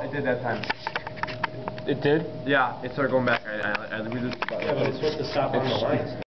it did that time. It did? Yeah, it started going back. I lose the button. Yeah, but it's supposed to stop on the line.